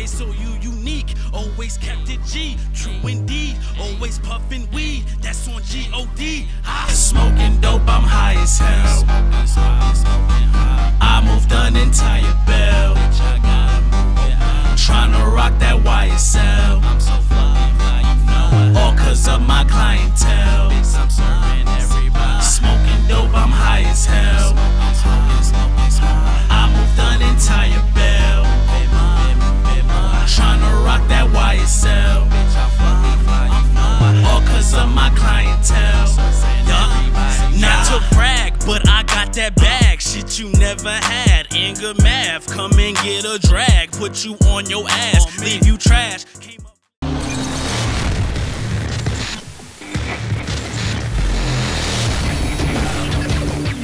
way so you unique. Always kept it G, true indeed. Always puffin' weed, that's on G-O-D. Smoking dope, I'm high as hell. I moved an entire bell. Tryna rock that YSL. All cause of my clientele. Smoking dope, I'm high as hell. I moved an entire bell. Tryna rock that YSL. All cause of my clientele. Not to brag, but I got that bag. Shit you never had. Anger math, come and get a drag. Put you on your ass, leave you trash.